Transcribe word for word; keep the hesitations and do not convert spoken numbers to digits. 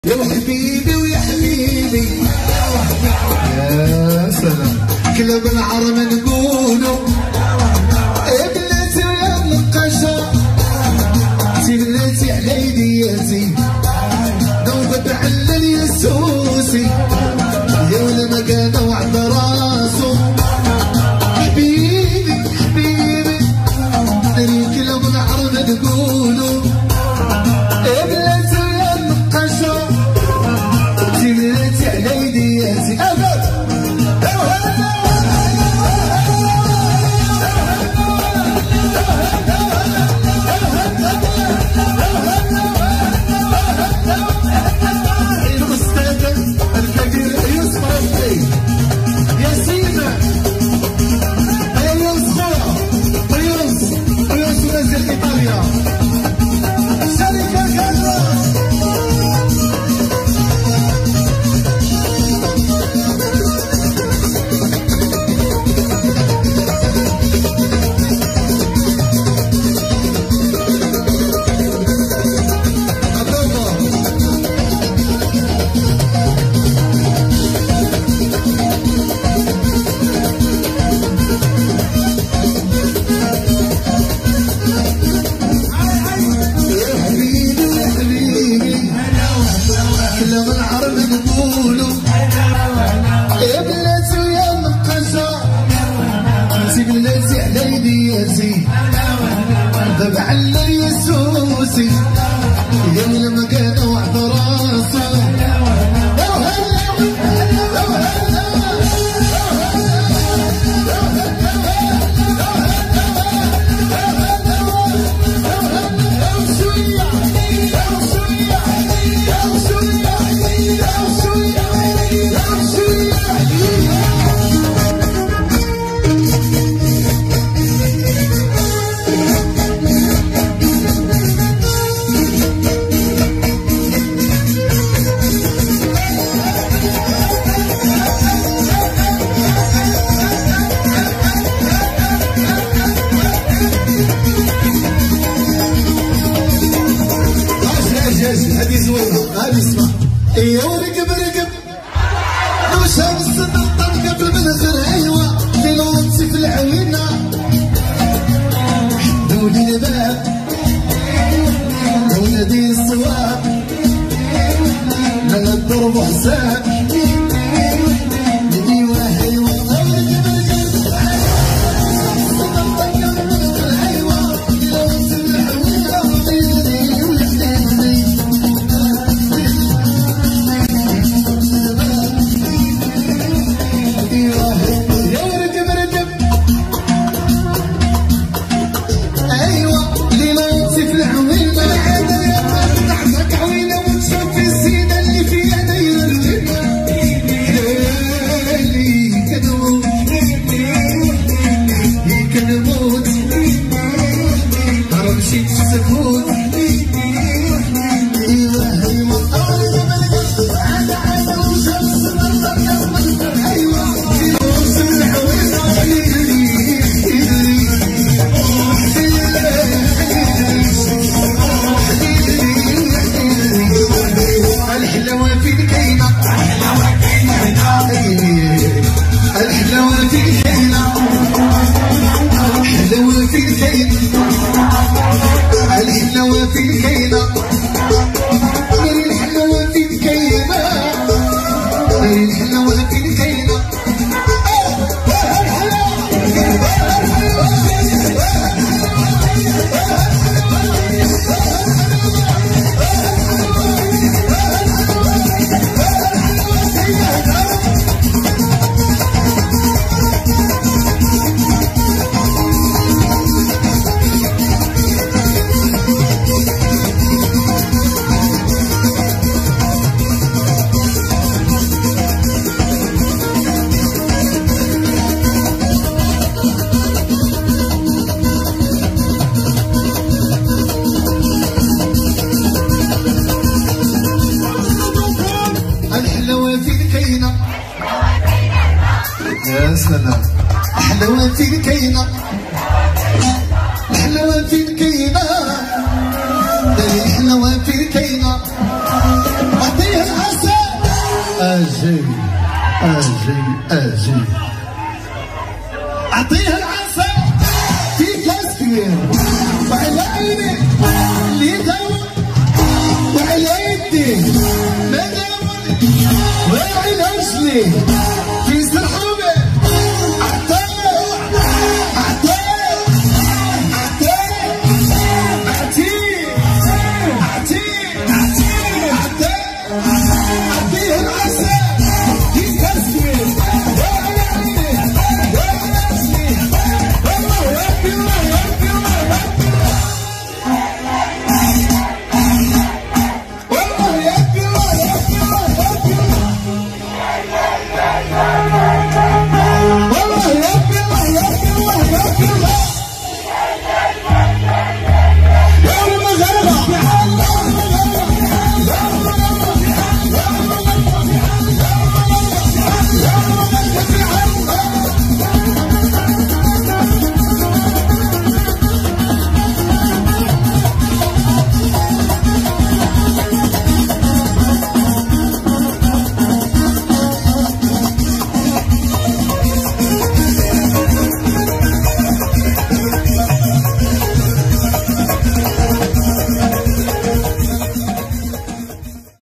يا حبيبي ويا حبيبي يا سلام كلاب العرب نقولوا يا بلاتي ويا النقاشة سي بلاتي على يدياتي نوبة علل يا سوسي يا ولا ما كان وعد راسو حبيبي حبيبي كلاب العرب نقولوا يا بلاتي ويا النقاشة سي بلاتي على يدياتي أبد هذه زوينة هذه اسمع ايوا ركب ركب لو شاف الصدر طلقة في المنخر ايوا اللي نوصي في العوينة حدولي الباب ولادي الصواب لا الضرب حساب يا سلام حلاوة الكينة حلاوة الكينة حلاوة الكينة اجي اجي اجي اعطيها العصا في كاس كبير وعلى عيني اللي دور وعلى يدي ما دور وعلى رجلي